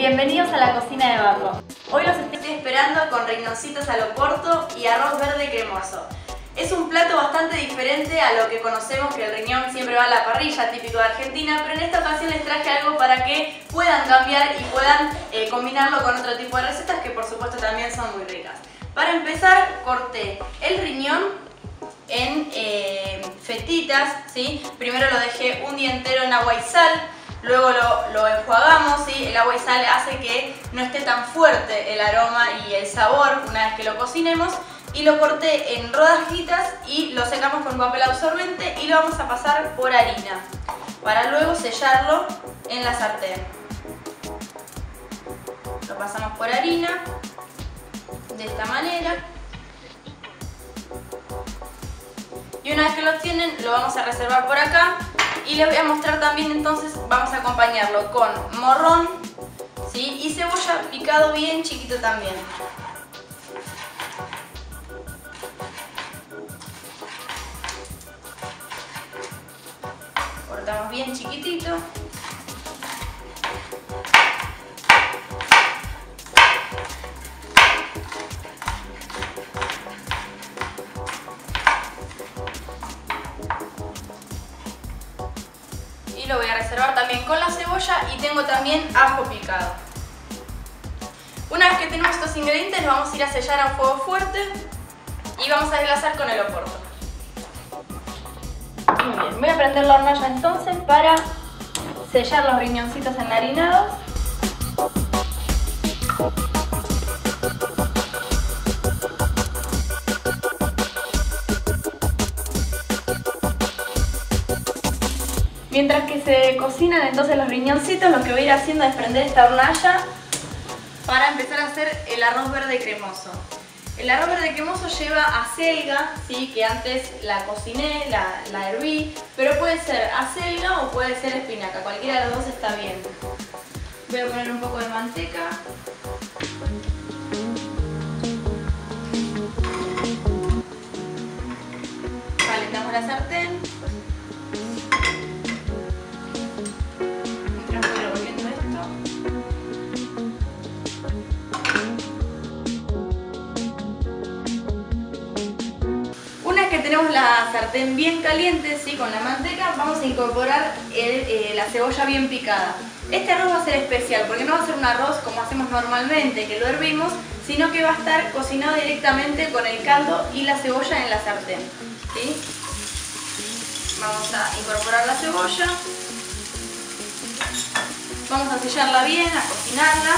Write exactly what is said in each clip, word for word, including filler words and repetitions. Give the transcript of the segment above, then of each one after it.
Bienvenidos a la cocina de Baco. Hoy los estoy esperando con riñoncitos al oporto y arroz verde cremoso. Es un plato bastante diferente a lo que conocemos, que el riñón siempre va a la parrilla, típico de Argentina, pero en esta ocasión les traje algo para que puedan cambiar y puedan eh, combinarlo con otro tipo de recetas que por supuesto también son muy ricas. Para empezar, corté el riñón en eh, fetitas, ¿sí? Primero lo dejé un día entero en agua y sal, luego lo, lo enjuagamos, ¿sí? El agua y sal hace que no esté tan fuerte el aroma y el sabor una vez que lo cocinemos. Y lo corté en rodajitas y lo secamos con papel absorbente y lo vamos a pasar por harina para luego sellarlo en la sartén. Lo pasamos por harina de esta manera. Y una vez que lo tienen, lo vamos a reservar por acá. Y les voy a mostrar también, entonces, vamos a acompañarlo con morrón, ¿sí? Y cebolla picado bien chiquito también. Cortamos bien chiquitito. Y lo voy a reservar también con la cebolla y tengo también ajo picado. Una vez que tenemos estos ingredientes, los vamos a ir a sellar a un fuego fuerte y vamos a desglasar con el oporto. Muy bien, voy a prender la hornalla entonces para sellar los riñoncitos enharinados. Mientras que se cocinan entonces los riñoncitos, lo que voy a ir haciendo es prender esta hornalla para empezar a hacer el arroz verde cremoso. El arroz verde cremoso lleva acelga, ¿sí? Que antes la cociné, la, la herví, pero puede ser acelga o puede ser espinaca, cualquiera de los dos está bien. Voy a poner un poco de manteca. Calentamos la sartén. Mientras voy revolviendo esto. Tenemos la sartén bien caliente, ¿sí? Con la manteca, vamos a incorporar el, eh, la cebolla bien picada. Este arroz va a ser especial porque no va a ser un arroz como hacemos normalmente, que lo hervimos, sino que va a estar cocinado directamente con el caldo y la cebolla en la sartén, ¿sí? Vamos a incorporar la cebolla, vamos a sellarla bien, a cocinarla.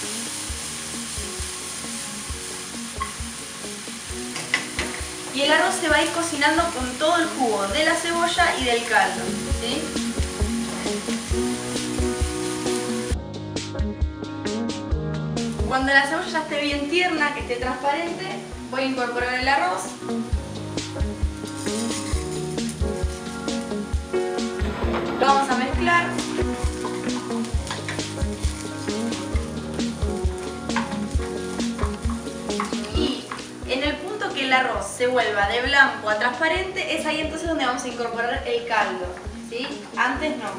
Y el arroz se va a ir cocinando con todo el jugo de la cebolla y del caldo, ¿sí? Cuando la cebolla ya esté bien tierna, que esté transparente, voy a incorporar el arroz. Lo vamos a mezclar. Y en el punto que el arroz se vuelva de blanco a transparente, es ahí entonces donde vamos a incorporar el caldo, ¿sí? Antes no.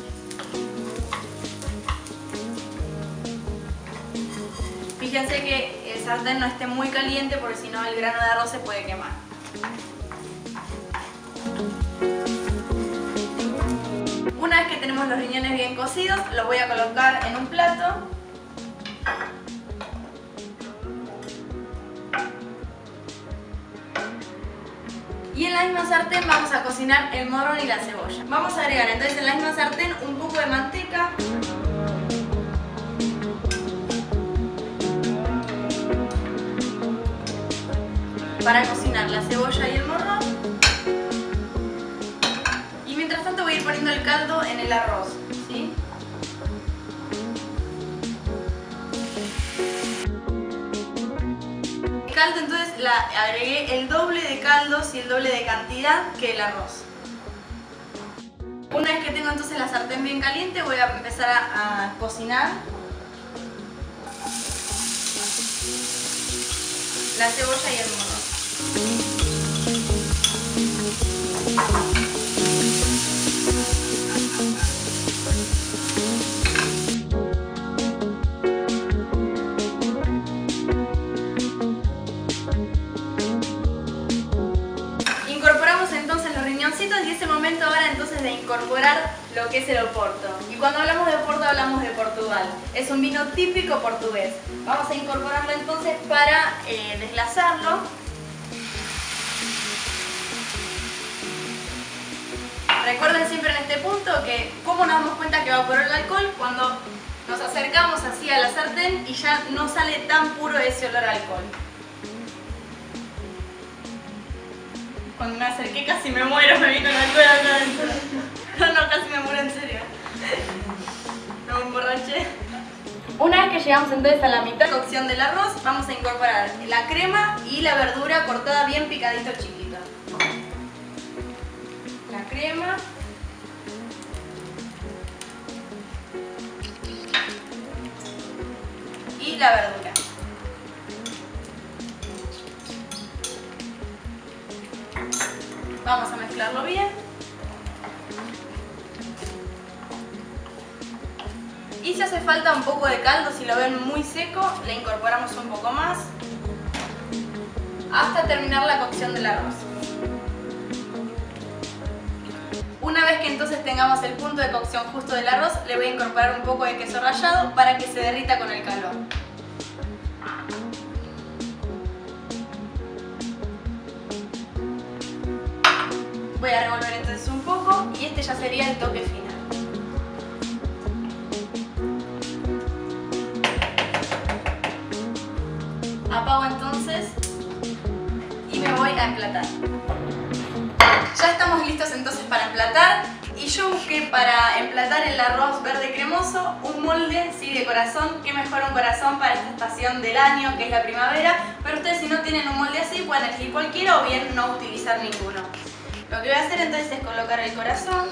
Fíjense que el sartén no esté muy caliente porque si no el grano de arroz se puede quemar. Una vez que tenemos los riñones bien cocidos, los voy a colocar en un plato. Y en la misma sartén vamos a cocinar el morrón y la cebolla. Vamos a agregar entonces en la misma sartén un poco de manteca. Para cocinar la cebolla y el morrón. Y mientras tanto voy a ir poniendo el caldo en el arroz, ¿sí? Caldo, entonces la, agregué el doble de caldos y el doble de cantidad que el arroz. Una vez que tengo entonces la sartén bien caliente, voy a empezar a, a cocinar la cebolla y el morrón. incorporar lo que es el Oporto. Y cuando hablamos de Oporto hablamos de Portugal. Es un vino típico portugués. Vamos a incorporarlo entonces para eh, desglasarlo. Recuerden siempre en este punto que cómo nos damos cuenta que evaporó el alcohol cuando nos acercamos así a la sartén y ya no sale tan puro ese olor a alcohol. Cuando me acerqué casi me muero, me vino el alcohol acá adentro. No, no, casi me muero en serio. No me emborraché. Una vez que llegamos entonces a la mitad de cocción del arroz, vamos a incorporar la crema y la verdura cortada bien picadito chiquito. La crema. Y la verdura. Vamos a mezclarlo bien. Y si hace falta un poco de caldo, si lo ven muy seco, le incorporamos un poco más hasta terminar la cocción del arroz. Una vez que entonces tengamos el punto de cocción justo del arroz, le voy a incorporar un poco de queso rallado para que se derrita con el calor. Voy a revolver entonces un poco y este ya sería el toque final. Apago entonces y me voy a emplatar. Ya estamos listos entonces para emplatar y yo busqué para emplatar el arroz verde cremoso un molde sí, de corazón. Qué mejor un corazón para esta estación del año que es la primavera, pero ustedes si no tienen un molde así pueden elegir cualquiera o bien no utilizar ninguno. Lo que voy a hacer entonces es colocar el corazón.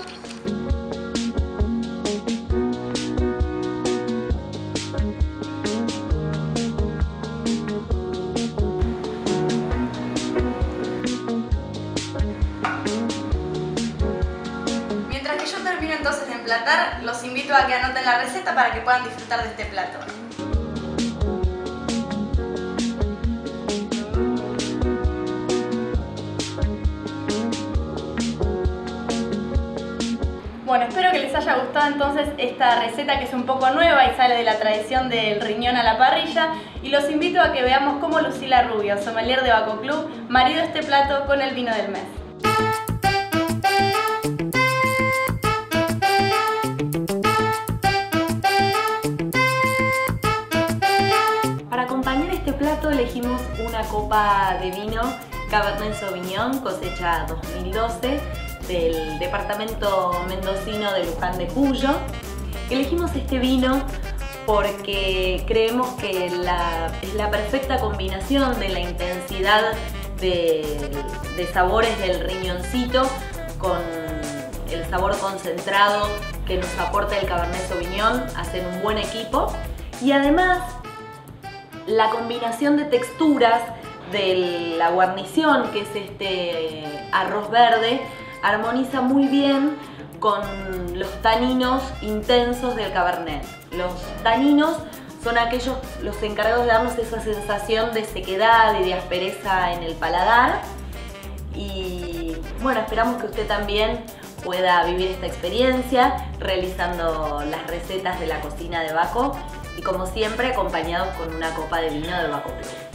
Mientras que yo termino entonces de emplatar, los invito a que anoten la receta para que puedan disfrutar de este plato. Bueno, espero que les haya gustado entonces esta receta que es un poco nueva y sale de la tradición del riñón a la parrilla, y los invito a que veamos cómo Lucila Rubio, sommelier de Baco Club, maridó este plato con el vino del mes. Para acompañar este plato elegimos una copa de vino Cabernet Sauvignon cosecha dos mil doce del departamento mendocino de Luján de Cuyo. Elegimos este vino porque creemos que la, es la perfecta combinación de la intensidad de, de sabores del riñoncito con el sabor concentrado que nos aporta el Cabernet Sauvignon. Hacen un buen equipo y además la combinación de texturas de la guarnición, que es este arroz verde, armoniza muy bien con los taninos intensos del Cabernet. Los taninos son aquellos los encargados de darnos esa sensación de sequedad y de aspereza en el paladar. Y bueno, esperamos que usted también pueda vivir esta experiencia realizando las recetas de la cocina de Baco y como siempre acompañados con una copa de vino de Baco Club.